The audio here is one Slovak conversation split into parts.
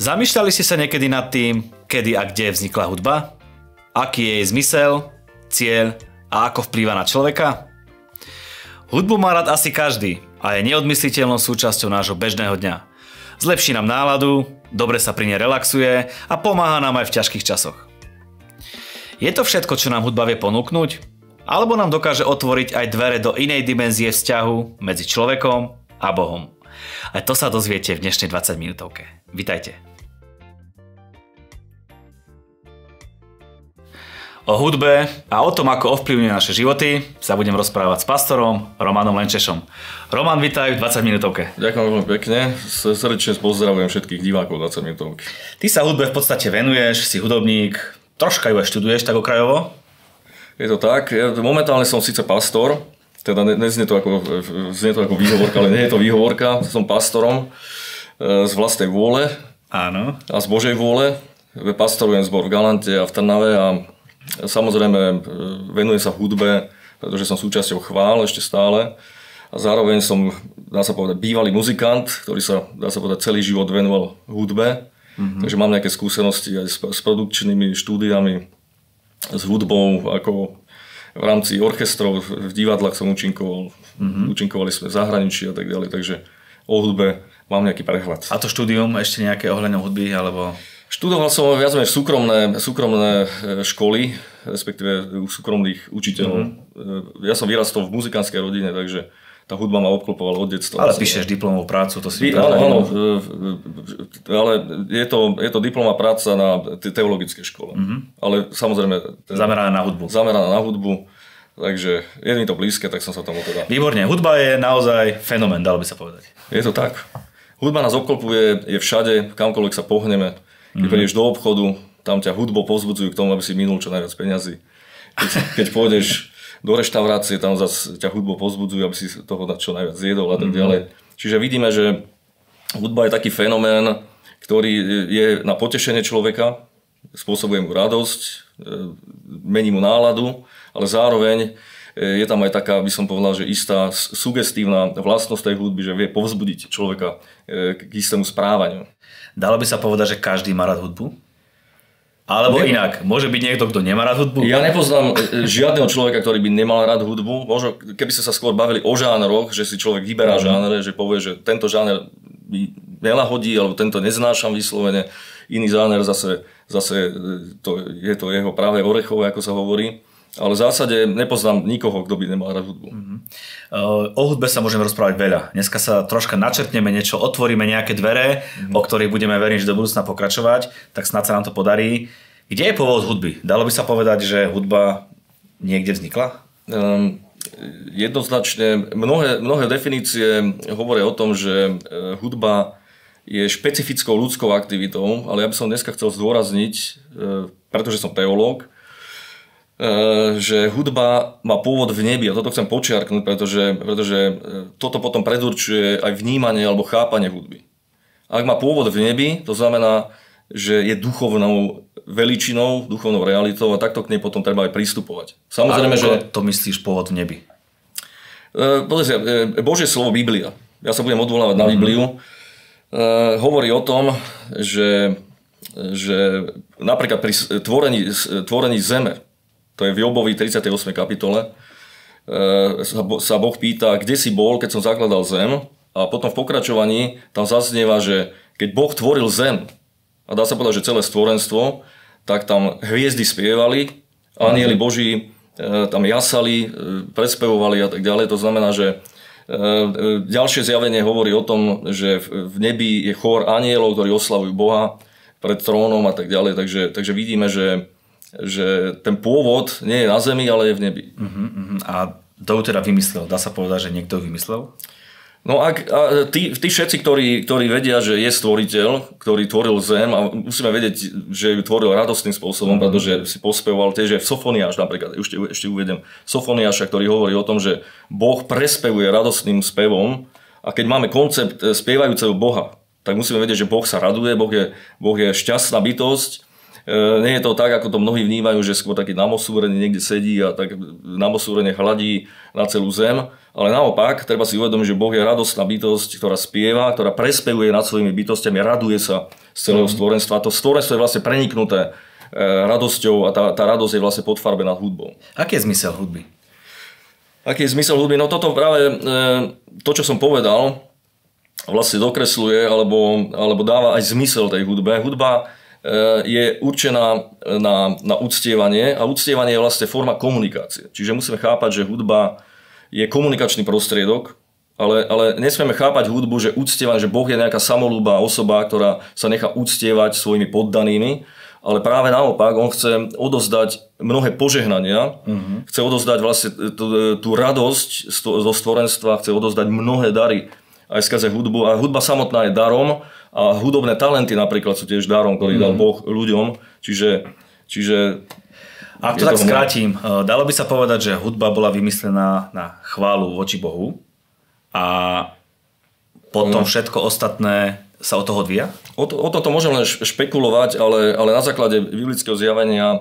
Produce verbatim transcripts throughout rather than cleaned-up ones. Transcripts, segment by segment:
Zamýšľali ste sa niekedy nad tým, kedy a kde vznikla hudba? Aký je jej zmysel, cieľ a ako vplýva na človeka? Hudbu má rád asi každý a je neodmysliteľnou súčasťou nášho bežného dňa. Zlepší nám náladu, dobre sa pri nej relaxuje a pomáha nám aj v ťažkých časoch. Je to všetko, čo nám hudba vie ponúknuť? Alebo nám dokáže otvoriť aj dvere do inej dimenzie vzťahu medzi človekom a Bohom? Aj to sa dozviete v dnešnej dvadsaťminútovke. Vitajte. O hudbe a o tom, ako ovplyvňuje naše životy, sa budem rozprávať s pastorom Romanom Lenčešom. Roman, vitaj v dvadsaťminútovke. Ďakujem veľmi pekne. Srdečne pozdravujem všetkých divákov dvadsaťminútovky. Ty sa hudbe v podstate venuješ, si hudobník, troška ju aj študuješ tak okrajovo? Je to tak. Ja momentálne som síce pastor, teda neznie to ako, znie to ako výhovorka, ale nie je to výhovorka. Som pastorom z vlastnej vôle. Áno. A z Božej vôle. Pastorujem zbor v Galante a v Trnave a samozrejme venujem sa hudbe, pretože som súčasťou chvál ešte stále. A zároveň som, dá sa povedať, bývalý muzikant, ktorý sa, dá sa povedať, celý život venoval hudbe. Mm-hmm. Takže mám nejaké skúsenosti aj s, s produkčnými štúdiami, s hudbou, ako v rámci orchestrov, v divadlách som účinkoval. Mm-hmm. Účinkovali sme v zahraničí a tak ďalej, takže o hudbe mám nejaký prehľad. A to štúdium ešte nejaké ohľadom hudby, alebo... Študoval som viac menej súkromné, súkromné školy, respektíve u súkromných učiteľov. Mm-hmm. Ja som vyrastol v muzikánskej rodine, takže tá hudba ma obklopovala od detstva. Ale píšeš diplomovú prácu, to si... Áno, áno, ale je to, je to diplomová práca na teologickej škole. Mm-hmm. Ale samozrejme... Zameraná na hudbu. Zameraná na hudbu, takže je mi to blízke, tak som sa tomu teda... Výborne, hudba je naozaj fenomén, dalo by sa povedať. Je to tak. Hudba nás obklopuje, je všade, kamkoľvek sa pohneme. Keď prídeš do obchodu, tam ťa hudbo povzbudzujú k tomu, aby si minul čo najviac peňazí. Keď, keď pôjdeš do reštaurácie, tam zase ťa hudbo povzbudzujú, aby si toho čo najviac zjedol a tak ďalej. Čiže vidíme, že hudba je taký fenomén, ktorý je na potešenie človeka, spôsobuje mu radosť, mení mu náladu, ale zároveň je tam aj taká, by som povedal, že istá sugestívna vlastnosť tej hudby, že vie povzbudiť človeka k istému správaniu. Dalo by sa povedať, že každý má rád hudbu? Alebo ne... inak, môže byť niekto, kto nemá rád hudbu? Ja nepoznám žiadneho človeka, ktorý by nemal rád hudbu. Možno keby ste sa skôr bavili o žánroch, že si človek vyberá mm. žánre, že povie, že tento žáner mi nelahodí, alebo tento neznášam vyslovene. Iný žáner zase, zase to, je to jeho práve orechové, ako sa hovorí. Ale v zásade nepoznám nikoho, kto by nemal rád hudbu. Uh-huh. O hudbe sa môžeme rozprávať veľa. Dneska sa troška načrtneme niečo, otvoríme nejaké dvere, uh-huh. o ktorých budeme verím, že do budúcna pokračovať, tak snad sa nám to podarí. Kde je pôvod hudby? Dalo by sa povedať, že hudba niekde vznikla? Um, jednoznačne. Mnohé, mnohé definície hovoria o tom, že hudba je špecifickou ľudskou aktivitou, ale ja by som dneska chcel zdôrazniť, pretože som teológ, že hudba má pôvod v nebi a toto chcem počiarknúť, pretože, pretože toto potom predurčuje aj vnímanie alebo chápanie hudby. Ak má pôvod v nebi, to znamená, že je duchovnou veličinou, duchovnou realitou a takto k nej potom treba aj pristupovať. Samozrejme, že... to myslíš pôvod v nebi? Pozrite, Božie slovo Biblia, ja sa budem odvolávať na Bibliu, mm-hmm. hovorí o tom, že, že napríklad pri tvorení, tvorení zeme, to je v Jobovi tridsiatej ôsmej kapitole, sa Boh pýta, kde si bol, keď som zakladal zem, a potom v pokračovaní tam zaznieva, že keď Boh tvoril zem, a dá sa povedať, že celé stvorenstvo, tak tam hviezdy spievali, anjeli Boží tam jasali, predspevovali a tak ďalej. To znamená, že ďalšie zjavenie hovorí o tom, že v nebi je chór anjelov, ktorí oslavujú Boha pred trónom a tak ďalej. Takže, takže vidíme, že že ten pôvod nie je na zemi, ale je v nebi. Uh-huh, uh-huh. A to teda vymyslel? Dá sa povedať, že niekto vymyslel? No ak, a tí, tí všetci, ktorí, ktorí vedia, že je stvoriteľ, ktorý tvoril zem, a musíme vedieť, že ju tvoril radostným spôsobom, uh-huh. pretože si pospevoval tiež v Sofoniáš napríklad, ešte, ešte uvedem Sofoniáša, ktorý hovorí o tom, že Boh prespevuje radostným spevom, a keď máme koncept spievajúceho Boha, tak musíme vedieť, že Boh sa raduje, Boh je, boh je šťastná bytosť. nie je to tak, ako to mnohí vnímajú, že skôr taký namosúrený niekde sedí a tak namosúrene hladí na celú zem. Ale naopak, treba si uvedomiť, že Boh je radostná bytosť, ktorá spieva, ktorá prespevuje nad svojimi bytostiami, raduje sa z celého stvorenstva. To stvorenstvo je vlastne preniknuté radosťou a tá, tá radosť je vlastne podfarbená hudbou. Aký je zmysel hudby? Aký je zmysel hudby? No toto práve, to čo som povedal, vlastne dokresluje alebo, alebo dáva aj zmysel tej hudbe. Hudba je určená na, na uctievanie a uctievanie je vlastne forma komunikácie. Čiže musíme chápať, že hudba je komunikačný prostriedok, ale, ale nesmieme chápať hudbu, že uctievanie, že Boh je nejaká samolúbá osoba, ktorá sa nechá uctievať svojimi poddanými, ale práve naopak, on chce odozdať mnohé požehnania, uh-huh. chce odozdať vlastne tú, tú radosť zo stvorenstva, chce odozdať mnohé dary aj skrze hudbu. A hudba samotná je darom a hudobné talenty napríklad sú tiež darom, ktorý uh-huh. dal Boh ľuďom. Čiže... čiže Ak to tak to skrátim, dalo by sa povedať, že hudba bola vymyslená na chválu voči Bohu a potom uh-huh. všetko ostatné sa od toho odvíja? O, to, o toto môžem len špekulovať, ale, ale na základe biblického zjavenia e,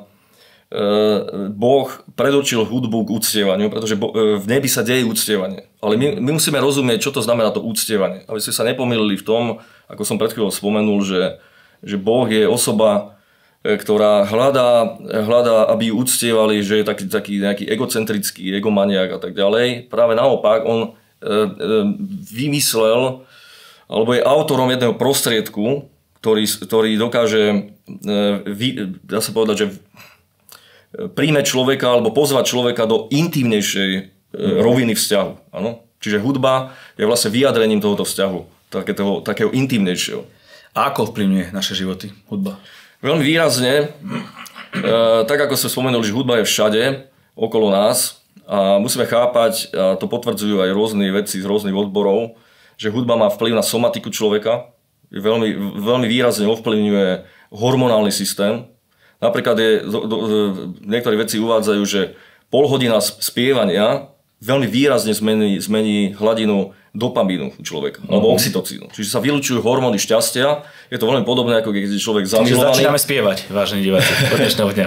Boh predurčil hudbu k uctievaniu, pretože bo, e, v nebi sa deje uctievanie. Ale my, my musíme rozumieť, čo to znamená to uctievanie. Aby ste sa nepomýlili v tom, ako som pred chvíľou spomenul, že, že Boh je osoba, e, ktorá hľadá, hľadá, aby ju uctievali, že je taký, taký nejaký egocentrický, egomaniak a tak ďalej. Práve naopak, on e, e, vymyslel alebo je autorom jedného prostriedku, ktorý, ktorý dokáže, dá sa povedať, že príjme človeka alebo pozvať človeka do intimnejšej roviny vzťahu. Ano? Čiže hudba je vlastne vyjadrením tohoto vzťahu, takého, takého intimnejšieho. A ako vplyvňuje naše životy hudba? Veľmi výrazne, tak ako sme spomenuli, že hudba je všade okolo nás a musíme chápať, a to potvrdzujú aj rôzne veci z rôznych odborov, že hudba má vplyv na somatiku človeka, veľmi, veľmi výrazne ovplyvňuje hormonálny systém. Napríklad je, do, do, niektoré veci uvádzajú, že pol hodina spievania veľmi výrazne zmení, zmení hladinu dopamínu u človeka, mm-hmm. alebo oxytocínu. Čiže sa vylučujú hormóny šťastia. Je to veľmi podobné, ako keď je človek zamilovaný. Čiže začíname spievať, vážení diváci, od dnešného dňa.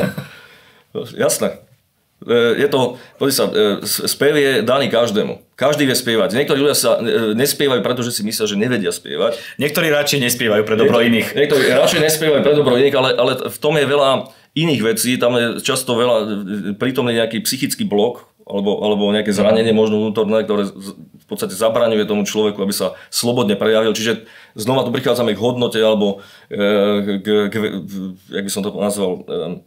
Jasné. Je to, sa, spev je daný každému. Každý vie spievať. Niektorí ľudia sa nespievajú, pretože si myslia, že nevedia spievať. Niektorí radšej nespievajú pre dobro niektorí, iných. Niektorí radšej nespievajú pre dobro iných, ale, ale v tom je veľa iných vecí. Tam je často veľa prítomný nejaký psychický blok alebo, alebo nejaké zranenie možno vnútorné, ktoré v podstate zabraňuje tomu človeku, aby sa slobodne prejavil. Čiže znova tu prichádzame k hodnote alebo k, k, k jak by som to nazval,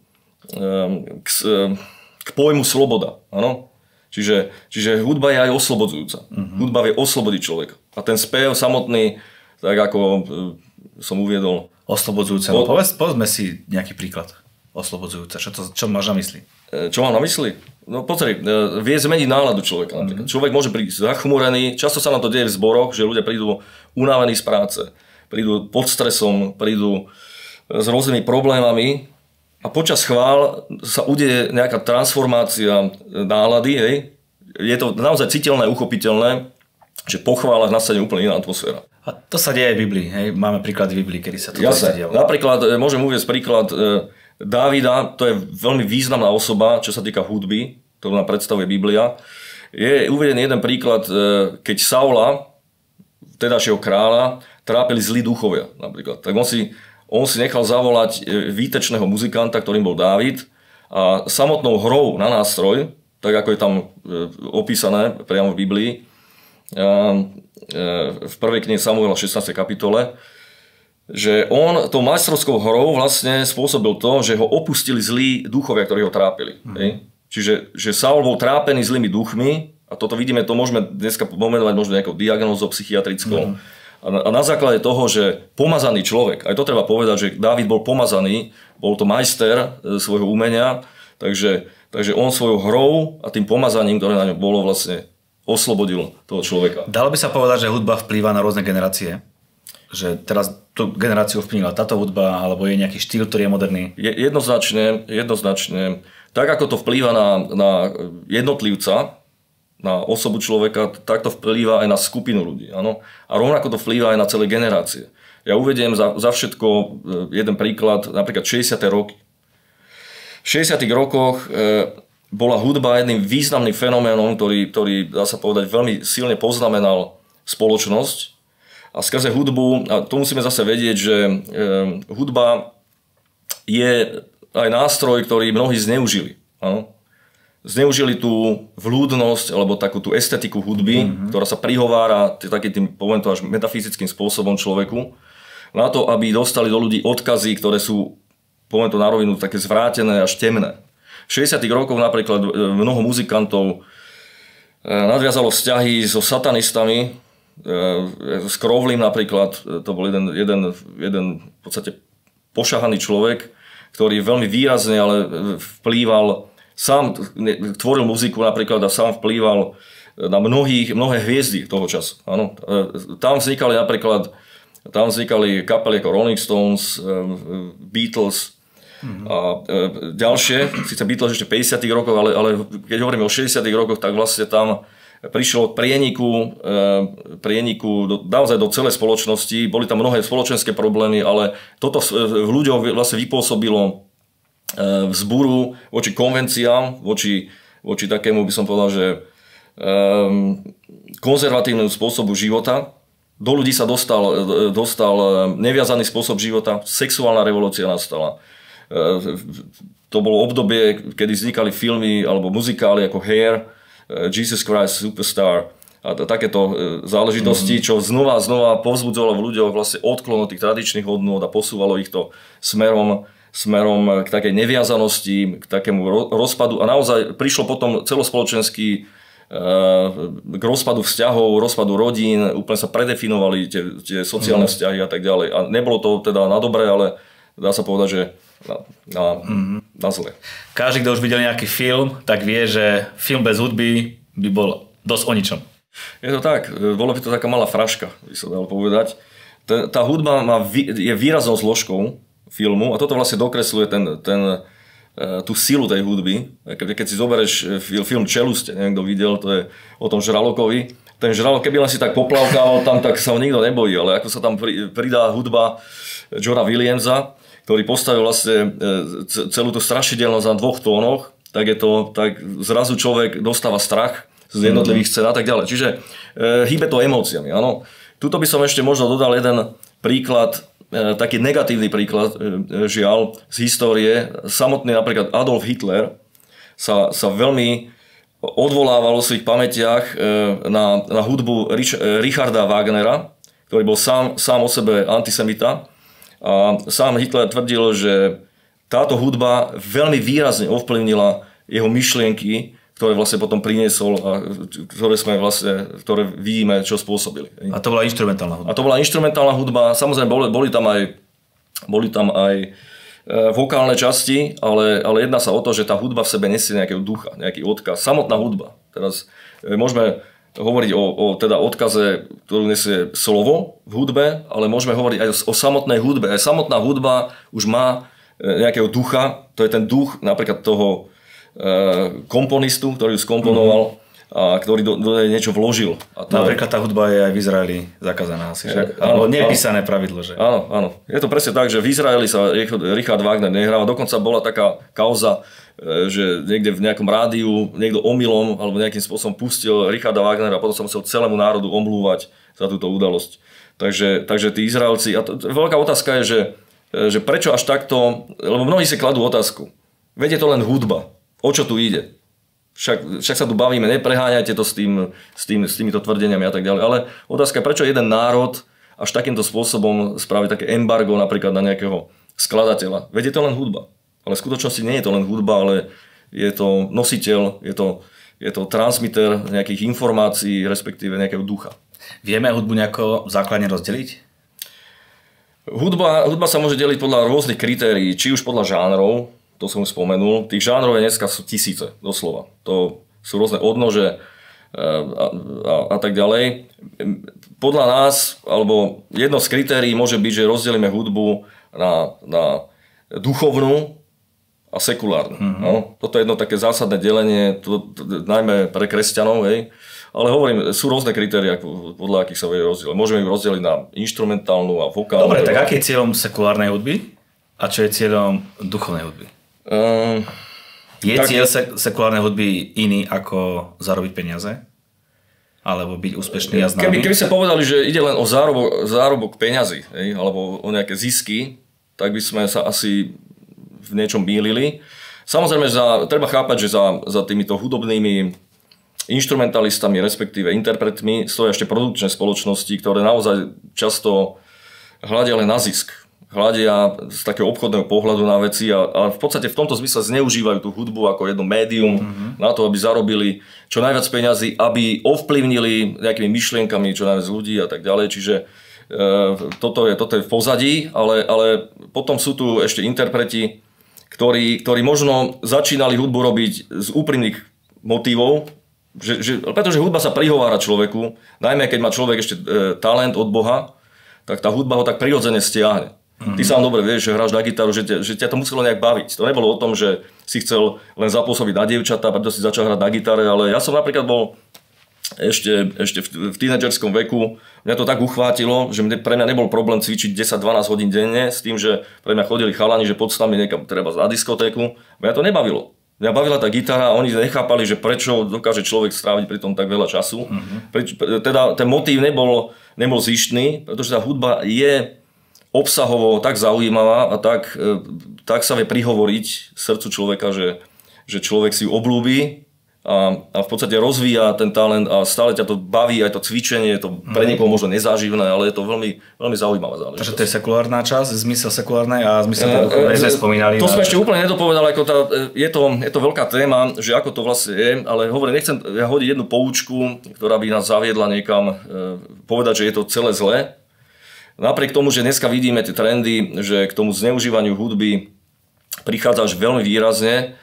k, k pojmu sloboda. Áno? Čiže, čiže hudba je aj oslobodzujúca. Uh-huh. Hudba vie oslobodiť človeka. A ten spev samotný, tak ako som uviedol... Oslobodzujúca. No, povedz, povedzme si nejaký príklad. Oslobodzujúca. Čo, to, čo máš na mysli? Čo mám na mysli? No pozri, vie zmeniť náladu človeka. Uh-huh. Človek môže prísť zachmúrený. Často sa nám to deje v zboroch, že ľudia prídu unavení z práce. Prídu pod stresom, prídu s rôznymi problémami. A počas chvál sa udeje nejaká transformácia nálady, hej. Je to naozaj citeľné, uchopiteľné, že po chválach nastane úplne iná atmosféra. A to sa deje aj v Biblii, hej. Máme príklad v Biblii, kedy sa to dialo. Napríklad, môžem uvieť príklad Dávida, to je veľmi významná osoba, čo sa týka hudby, ktorú nám predstavuje Biblia. Je uvedený jeden príklad, keď Saula, vtedajšieho kráľa, trápili zlí duchovia napríklad. Tak on si On si nechal zavolať výtečného muzikanta, ktorým bol Dávid, a samotnou hrou na nástroj, tak ako je tam opísané priamo v Biblii, v prvej knihe Samuela šestnástej kapitole, že on tou majstrovskou hrou vlastne spôsobil to, že ho opustili zlí duchovia, ktorí ho trápili. Mm. Čiže že Saul bol trápený zlými duchmi, a toto vidíme, to môžeme dneska pomenovať možno nejakou diagnózou psychiatrickou. Mm. A na základe toho, že pomazaný človek, aj to treba povedať, že Dávid bol pomazaný, bol to majster svojho umenia, takže, takže on svojou hrou a tým pomazaním, ktoré na ňom bolo, vlastne oslobodil toho človeka. Dalo by sa povedať, že hudba vplýva na rôzne generácie? Že teraz tú generáciu vplyvnila táto hudba, alebo je nejaký štýl, ktorý je moderný? Je, jednoznačne, jednoznačne. Tak ako to vplýva na, na jednotlivca, na osobu človeka, tak to vplýva aj na skupinu ľudí. Áno? A rovnako to vplýva aj na celé generácie. Ja uvediem za, za všetko jeden príklad, napríklad šesťdesiate roky. V šesťdesiatych rokoch e, bola hudba jedným významným fenoménom, ktorý, ktorý, dá sa povedať, veľmi silne poznamenal spoločnosť. A skrze hudbu, a to musíme zase vedieť, že e, hudba je aj nástroj, ktorý mnohí zneužili. Áno? Zneužili tú vľúdnosť alebo takú tú estetiku hudby, mm-hmm. ktorá sa prihovára takým tým, poviem to až metafyzickým spôsobom človeku, na to, aby dostali do ľudí odkazy, ktoré sú, poviem to na rovinu, také zvrátené až temné. V šesťdesiatych rokoch napríklad mnoho muzikantov nadviazalo vzťahy so satanistami, s Crowleym napríklad, to bol jeden, jeden, jeden v podstate pošahaný človek, ktorý veľmi výrazne ale vplýval, sám tvoril muziku napríklad a sám vplýval na mnohých, mnohé hviezdy toho času. Áno. Tam vznikali napríklad tam vznikali kapely ako Rolling Stones, Beatles mm-hmm. a ďalšie. Sice Beatles ešte v päťdesiatych rokoch, ale, ale keď hovoríme o šesťdesiatych rokoch, tak vlastne tam prišlo prieniku, prieniku do, naozaj do celej spoločnosti. Boli tam mnohé spoločenské problémy, ale toto v ľuďoch vlastne vypôsobilo vzburu voči konvenciám, voči, voči takému, by som povedal, že um, konzervatívnemu spôsobu života. Do ľudí sa dostal, dostal neviazaný spôsob života, sexuálna revolúcia nastala. To bolo obdobie, kedy vznikali filmy alebo muzikály ako Hair, Jesus Christ Superstar a takéto záležitosti, čo znova a znova povzbudzovalo v ľuďoch vlastne odklon od tých tradičných hodnôt a posúvalo ich to smerom smerom k takej neviazanosti, k takému rozpadu a naozaj prišlo potom celospoločenský k rozpadu vzťahov, rozpadu rodín, úplne sa predefinovali tie, tie sociálne mm. vzťahy a tak ďalej. A nebolo to teda na dobré, ale dá sa povedať, že na, na, mm. na zle. Každý, kto už videl nejaký film, tak vie, že film bez hudby by bol dosť o ničom. Je to tak, bolo by to taká malá fraška, by sa dalo povedať. Tá, tá hudba má, je výraznou zložkou filmu a toto vlastne dokresluje ten, ten, tú silu tej hudby. Keď si zoberieš film Čelusť, neviem kto videl, to je o tom Žralokovi. Ten Žralok, keby len si tak poplavkával tam, tak sa ho nikto nebojí, ale ako sa tam pridá hudba Johna Williamsa, ktorý postavil vlastne celú tú strašidelnosť na dvoch tónoch, tak, je to, tak zrazu človek dostáva strach z jednotlivých scén a tak ďalej. Čiže e, hýbe to emóciami, áno. Tuto by som ešte možno dodal jeden príklad, taký negatívny príklad, žiaľ, z histórie. Samotný napríklad Adolf Hitler sa, sa veľmi odvolával vo svojich pamätiach na, na hudbu Rich, Richarda Wagnera, ktorý bol sám, sám o sebe antisemita. A sám Hitler tvrdil, že táto hudba veľmi výrazne ovplyvnila jeho myšlienky, ktoré vlastne potom priniesol a ktoré sme vlastne, ktoré vidíme, čo spôsobili. A to bola inštrumentálna hudba. A to bola inštrumentálna hudba. Samozrejme, boli, boli tam aj, boli tam aj e, vokálne časti, ale, ale jedná sa o to, že tá hudba v sebe nesie nejakého ducha, nejaký odkaz. Samotná hudba. Teraz e, môžeme hovoriť o, o teda odkaze, ktorú nesie slovo v hudbe, ale môžeme hovoriť aj o, o samotnej hudbe. Aj samotná hudba už má e, nejakého ducha. To je ten duch napríklad toho komponistu, ktorý ju skomponoval a ktorý do, do niečo vložil. A to napríklad tá hudba je aj v Izraeli zakázaná asi však. Áno, nepísané pravidlo, že? Áno, áno. Je to presne tak, že v Izraeli sa Richard Wagner nehráva. Dokonca bola taká kauza, že niekde v nejakom rádiu niekto omylom alebo nejakým spôsobom pustil Richarda Wagnera a potom sa musel celému národu omlúvať za túto udalosť. Takže, takže tí Izraelci... A to, veľká otázka je, že, že prečo až takto... Lebo mnohí si kladú otázku. Veď je to len hudba. O čo tu ide? Však, však sa tu bavíme, nepreháňajte to s, tým, s, tým, s týmito tvrdeniami a tak ďalej. Ale otázka je, prečo jeden národ až takýmto spôsobom spraví také embargo napríklad na nejakého skladateľa. Veď je to len hudba. Ale v skutočnosti nie je to len hudba, ale je to nositeľ, je to, je to transmiter nejakých informácií, respektíve nejakého ducha. Vieme hudbu nejako základne rozdeliť? Hudba, hudba sa môže deliť podľa rôznych kritérií, či už podľa žánrov, to som spomenul. Tých žánrov je dneska sú tisíce, doslova. To sú rôzne odnože a, a, a tak ďalej. Podľa nás, alebo jedno z kritérií môže byť, že rozdelíme hudbu na, na duchovnú a sekulárnu. Mm-hmm. No, toto je jedno také zásadné delenie, to, to, najmä pre kresťanov. Hej. Ale hovorím, sú rôzne kritériá, podľa akých sa vie rozdeliť. Môžeme ich rozdeliť na inštrumentálnu a vokálnu. Dobre, tak aký je cieľom sekulárnej hudby a čo je cieľom duchovnej hudby? Um, je tak... cieľ sek- sekulárnej hudby iný ako zarobiť peniaze? Alebo byť úspešný a známy? Keby, keby ste povedali, že ide len o zárobok, zárobok peňazí, hej, alebo o nejaké zisky, tak by sme sa asi v niečom mýlili. Samozrejme, za, treba chápať, že za, za týmito hudobnými inštrumentalistami, respektíve interpretmi, stojí ešte produkčné spoločnosti, ktoré naozaj často hľadia len na zisk. Hľadia z takého obchodného pohľadu na veci a, a v podstate v tomto zmysle zneužívajú tú hudbu ako jedno médium mm-hmm. na to, aby zarobili čo najviac peňazí, aby ovplyvnili nejakými myšlienkami čo najviac ľudí a tak ďalej. Čiže e, toto, je, toto je v pozadí, ale, ale potom sú tu ešte interpreti, ktorí, ktorí možno začínali hudbu robiť z úprimných motívov, Že, že, pretože hudba sa prihovára človeku, najmä keď má človek ešte e, talent od Boha, tak tá hudba ho tak prirodzene stiahne. Mm-hmm. Ty sám dobre vieš, že hráš na gitaru, že, te, že ťa to muselo nejak baviť. To nebolo o tom, že si chcel len zapôsobiť na dievčatá, preto si začal hrať na gitare, ale ja som napríklad bol ešte, ešte v, v tínedžerskom veku, mňa to tak uchvátilo, že mne, pre mňa nebol problém cvičiť desať dvanásť hodín denne, s tým, že pre mňa chodili chalani, že poď s nami niekam treba na diskotéku. Mňa to nebavilo. Mňa bavila tá gitara a oni nechápali, že prečo dokáže človek stráviť pri tom tak veľa času. Mm-hmm. Preč, teda ten motív nebol, nebol zištný, pretože tá hudba je obsahovo tak zaujímavá a tak, tak sa vie prihovoriť srdcu človeka, že, že človek si ju oblúbi a, a v podstate rozvíja ten talent a stále ťa to baví, aj to cvičenie, je to pre niekoho možno nezáživné, ale je to veľmi, veľmi zaujímavá záležitosť. Takže to je sekulárna časť, zmysel sekulárnej a zmysel tej duchovnej sme spomínali. To sme ešte úplne nedopovedali, ako tá, je, to, je to veľká téma, že ako to vlastne je, ale hovorím, nechcem ja hodiť jednu poučku, ktorá by nás zaviedla niekam, povedať, že je to celé zlé. Napriek tomu, že dneska vidíme tie trendy, že k tomu zneužívaniu hudby prichádza až veľmi výrazne.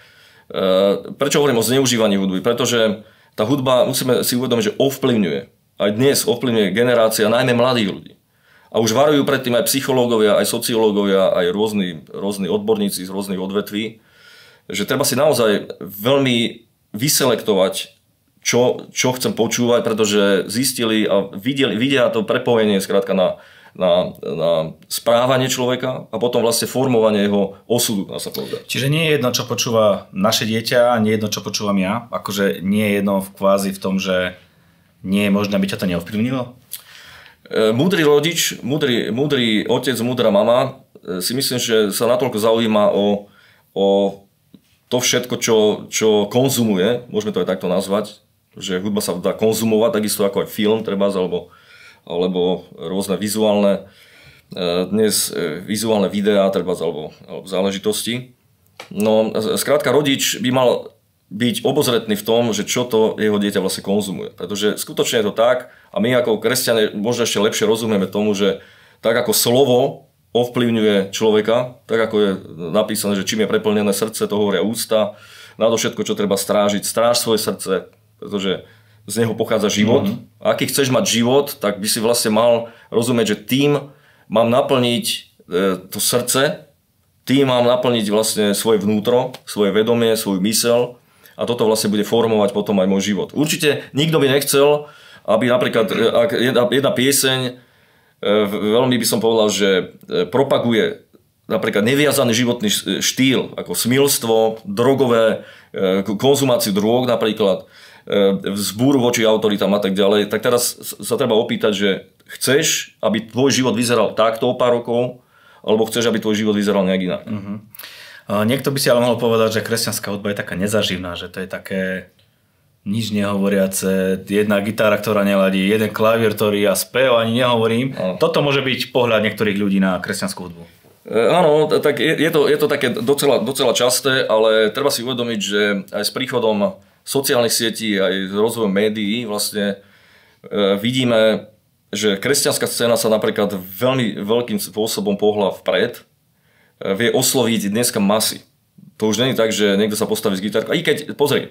Prečo hovorím o zneužívaní hudby? Pretože tá hudba, musíme si uvedomiť, že ovplyvňuje. Aj dnes ovplyvňuje generácia, najmä mladých ľudí. A už varujú predtým aj psychológovia, aj sociológovia, aj rôzni, rôzni odborníci z rôznych odvetví, že treba si naozaj veľmi vyselektovať, čo, čo chcem počúvať, pretože zistili a videli, vidia to prepojenie skrátka na Na, na správanie človeka a potom vlastne formovanie jeho osudu, dá sa povedať. Čiže nie je jedno, čo počúva naše dieťa, nie je jedno, čo počúvam ja. Akože nie je jedno v kvázi v tom, že nie je možné, aby ťa to neovplyvnilo? Múdry rodič, múdry, múdry otec, múdra mama si myslím, že sa natoľko zaujíma o, o to všetko, čo, čo konzumuje, môžeme to aj takto nazvať, že hudba sa dá konzumovať, takisto ako aj film, trebárs, alebo alebo rôzne vizuálne, dnes vizuálne videá, trebárs, alebo, alebo záležitosti. No, skrátka, rodič by mal byť obozretný v tom, že čo to jeho dieťa vlastne konzumuje. Pretože skutočne je to tak a my ako kresťania možno ešte lepšie rozumieme tomu, že tak ako slovo ovplyvňuje človeka, tak ako je napísané, že čím je preplnené srdce, to hovoria ústa, nadovšetko, čo treba strážiť, stráž svoje srdce, pretože z neho pochádza život. Mm-hmm. A ak chceš mať život, tak by si vlastne mal rozumieť, že tým mám naplniť e, to srdce, tým mám naplniť vlastne svoje vnútro, svoje vedomie, svoju myseľ a toto vlastne bude formovať potom aj môj život. Určite nikto by nechcel, aby napríklad ak jedna, jedna pieseň, e, veľmi by som povedal, že propaguje napríklad neviazaný životný štýl, ako smilstvo, drogové, e, konzumáciu drog napríklad, vzbúru voči autoritám a tak ďalej, tak teraz sa treba opýtať, že chceš, aby tvoj život vyzeral takto o pár rokov, alebo chceš, aby tvoj život vyzeral nejak inak. Uh-huh. Niekto by si ale mohol povedať, že kresťanská hudba je taká nezaživná, že to je také nič nehovoriace, jedna gitara, ktorá neladí, jeden klavír, ktorý ja spev ani nehovorím. Uh-huh. Toto môže byť pohľad niektorých ľudí na kresťanskú hudbu. E, áno, tak je, je, to, je to také docela, docela časté, ale treba si uvedomiť, že aj s príchodom sociálnych sietí aj s rozvojom médií vlastne e, vidíme, že kresťanská scéna sa napríklad veľmi veľkým spôsobom pohla vpred, e, vie osloviť dneska masy. To už nie je tak, že niekto sa postaví s gitárkou. I keď, pozri, e,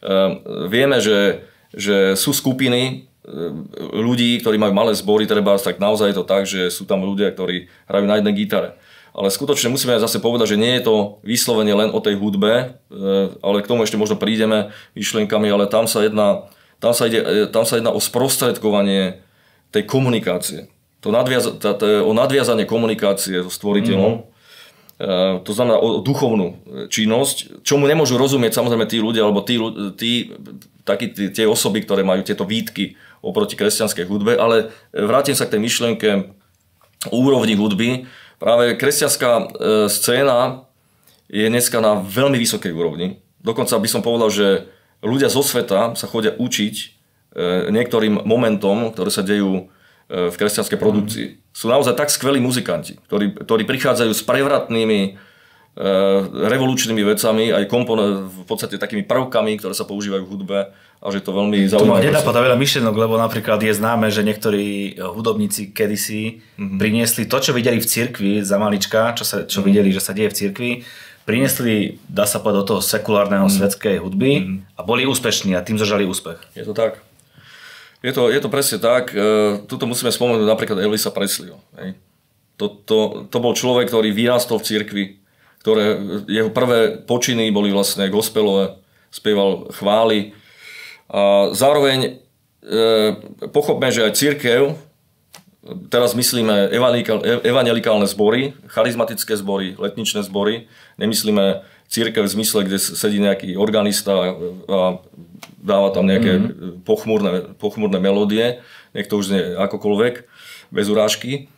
vieme, že, že sú skupiny e, ľudí, ktorí majú malé zbory, trebárs, tak naozaj je to tak, že sú tam ľudia, ktorí hrajú na jednej gitare. Ale skutočne musíme zase povedať, že nie je to vyslovene len o tej hudbe, ale k tomu ešte možno prídeme myšlienkami, ale tam sa jedná tam sa, ide, tam sa jedná o sprostredkovanie tej komunikácie. To nadviaz, tá, tá, o nadviazanie komunikácie so stvoriteľom. Mm-hmm. To znamená o duchovnú činnosť, čomu nemôžu rozumieť samozrejme tí ľudia, alebo tí, tí, takí, tí, tie osoby, ktoré majú tieto výtky oproti kresťanskej hudbe, ale vrátim sa k tej myšlienke úrovni hudby. Práve kresťanská scéna je dneska na veľmi vysokej úrovni. Dokonca by som povedal, že ľudia zo sveta sa chodia učiť niektorým momentom, ktoré sa dejú v kresťanskej produkcii. Sú naozaj tak skvelí muzikanti, ktorí, ktorí prichádzajú s prevratnými revolučnými vecami, aj kompon- v podstate takými prvkami, ktoré sa používajú v hudbe a že to veľmi zaujímavé. To ma nenapadá veľa myšlienok, lebo napríklad je známe, že niektorí hudobníci kedysi mm-hmm. priniesli to, čo videli v cirkvi za malička, čo, sa, čo mm-hmm. videli, že sa deje v cirkvi, priniesli, dá sa povedať, do toho sekulárneho mm. svetskej hudby mm. a boli úspešní a tým zažali úspech. Je to tak. Je to, je to presne tak. E, tuto musíme spomenúť napríklad Elvisa Presleyho. To, to, to bol človek, ktorý vyrástol v cirkvi, ktoré, jeho prvé počiny boli vlastne gospelové, spieval chvály. A zároveň e, pochopme, že aj cirkev, teraz myslíme evangelikálne zbory, charizmatické zbory, letničné zbory. Nemyslíme cirkev v zmysle, kde sedí nejaký organista a dáva tam nejaké mm-hmm. pochmúrne, pochmúrne melódie. Nech to už nie akokoľvek, bez urážky.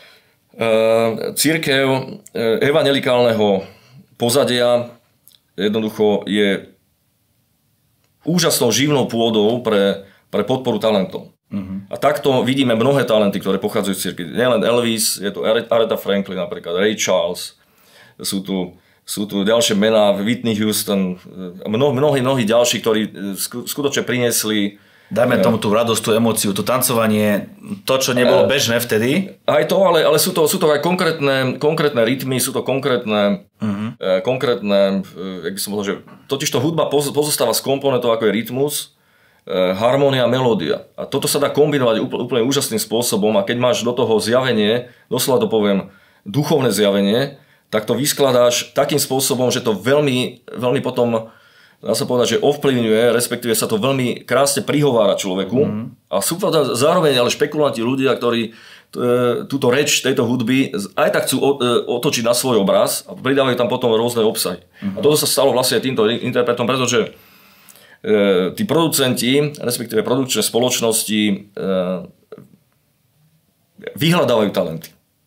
Cirkev evangelikálneho pozadia jednoducho je úžasnou živnou pôdou pre, pre podporu talentov. Uh-huh. A takto vidíme mnohé talenty, ktoré pochádzajú z cirkvi. Nielen Elvis, je tu Aretha Franklin napríklad, Ray Charles, sú tu, sú tu ďalšie mená, Whitney Houston, mnohí, mnohí, mnohí ďalší, ktorí skutočne priniesli. Dajme tomu tú radosť, tú emóciu, to tancovanie, to, čo nebolo bežné vtedy. Aj to, ale, ale sú, to, sú to aj konkrétne, konkrétne rytmy, sú to konkrétne, uh-huh. eh, konkrétne, eh, jak by som povedal, že totižto hudba pozostáva z komponentov, ako je rytmus, harmónia, melódia. A toto sa dá kombinovať úplne, úplne úžasným spôsobom a keď máš do toho zjavenie, doslova to poviem, duchovné zjavenie, tak to vyskladáš takým spôsobom, že to veľmi, veľmi potom, dá sa povedať, že ovplyvňuje, respektíve sa to veľmi krásne prihovára človeku. Mm. A sú zároveň ale špekulanti ľudia, ktorí túto reč tejto hudby aj tak chcú otočiť na svoj obraz a pridávajú tam potom rôzne obsahy. Mm. A toto sa stalo vlastne týmto interpretom, pretože tí producenti, respektíve produkčné spoločnosti vyhľadávajú talenty.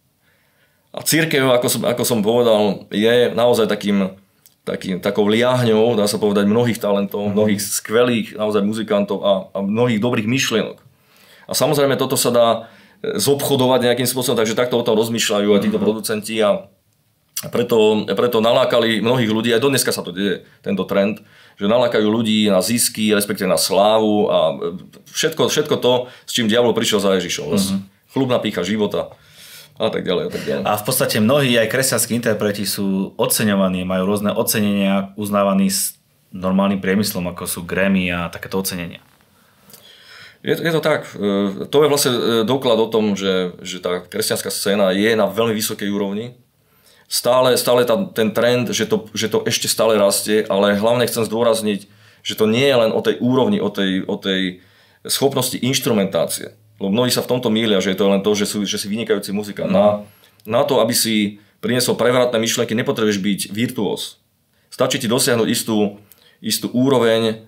A cirkev, ako som, ako som povedal, je naozaj takým, takým, takou liahňou, dá sa povedať, mnohých talentov, mnohých skvelých naozaj muzikantov a, a mnohých dobrých myšlienok. A samozrejme toto sa dá zobchodovať nejakým spôsobom, takže takto o tom rozmýšľajú aj títo producenti a preto, preto nalákali mnohých ľudí, aj dodneska sa to deje, tento trend, že nalákajú ľudí na zisky, respektíve na slávu a všetko, všetko to, s čím diabol prišiel za Ježišom. Mm-hmm. Chlubná pýcha života a tak ďalej a tak ďalej. A v podstate mnohí aj kresťanskí interpreti sú oceňovaní, majú rôzne ocenenia uznávaní s normálnym priemyslom, ako sú Grammy a takéto ocenenia. Je, je to tak. To je vlastne doklad o tom, že, že tá kresťanská scéna je na veľmi vysokej úrovni. Stále, stále tá, ten trend, že to, že to ešte stále rastie, ale hlavne chcem zdôrazniť, že to nie je len o tej úrovni, o tej, o tej schopnosti inštrumentácie. Lebo mnohí sa v tomto mýlia, že je to len to, že, sú, že si vynikajúci muzikant. Mm. Na, na to, aby si priniesol prevratné myšlienky, nepotrebuješ byť virtuós. Stačí ti dosiahnuť istú, istú úroveň,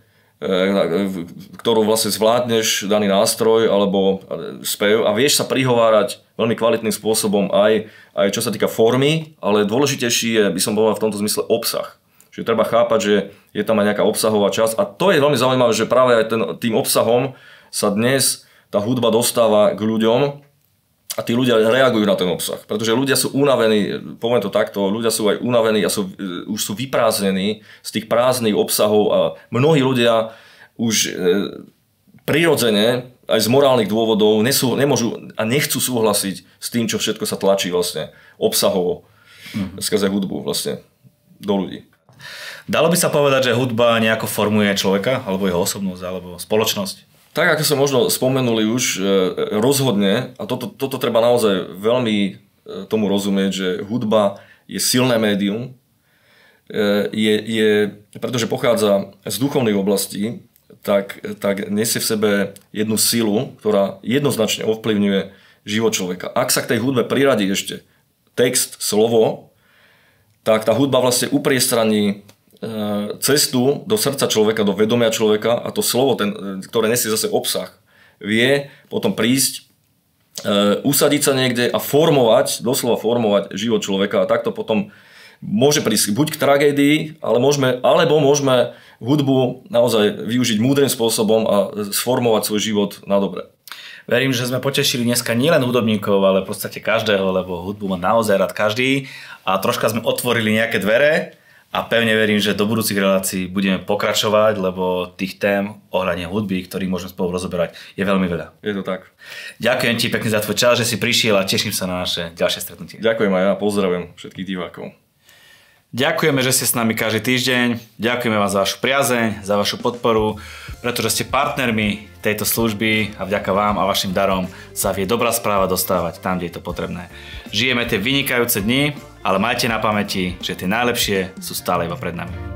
ktorú vlastne zvládneš daný nástroj alebo spev a vieš sa prihovárať veľmi kvalitným spôsobom aj, aj čo sa týka formy, ale dôležitejší je, by som povedal v tomto zmysle, obsah. Čiže treba chápať, že je tam aj nejaká obsahová časť a to je veľmi zaujímavé, že práve aj ten, tým obsahom sa dnes tá hudba dostáva k ľuďom a tí ľudia reagujú na ten obsah, pretože ľudia sú unavení, poviem to takto, ľudia sú aj unavení a sú, už sú vyprázdnení z tých prázdnych obsahov a mnohí ľudia už e, prirodzene aj z morálnych dôvodov nesú, nemôžu a nechcú súhlasiť s tým, čo všetko sa tlačí vlastne obsahovo mm-hmm. skrze hudbu vlastne do ľudí. Dalo by sa povedať, že hudba nejako formuje človeka, alebo jeho osobnosť, alebo spoločnosť? Tak, ako sme možno spomenuli už, rozhodne, a toto, toto treba naozaj veľmi tomu rozumieť, že hudba je silné médium, je, je, pretože pochádza z duchovnej oblasti, tak, tak nesie v sebe jednu silu, ktorá jednoznačne ovplyvňuje život človeka. Ak sa k tej hudbe priradí ešte text, slovo, tak tá hudba vlastne upriestraní cestu do srdca človeka, do vedomia človeka a to slovo, ten, ktoré nesie zase obsah, vie potom prísť, usadiť sa niekde a formovať, doslova formovať život človeka a takto potom môže prísť buď k tragédii, ale môžeme, alebo môžeme hudbu naozaj využiť múdrym spôsobom a sformovať svoj život na dobre. Verím, že sme potešili dneska nielen hudobníkov, ale v podstate každého, lebo hudbu má naozaj rád každý a troška sme otvorili nejaké dvere a pevne verím, že do budúcich relácií budeme pokračovať, lebo tých tém ohľadne hudby, ktorých môžeme spolu rozoberať, je veľmi veľa. Je to tak. Ďakujem ti pekne za tvoj čas, že si prišiel a teším sa na naše ďalšie stretnutie. Ďakujem aj ja, pozdravujem všetkých divákov. Ďakujeme, že ste s nami každý týždeň, ďakujeme vám za vašu priazeň, za vašu podporu, pretože ste partnermi tejto služby a vďaka vám a vašim darom sa vie dobrá správa dostávať tam, kde je to potrebné. Žijeme tie vynikajúce dni, ale majte na pamäti, že tie najlepšie sú stále iba pred nami.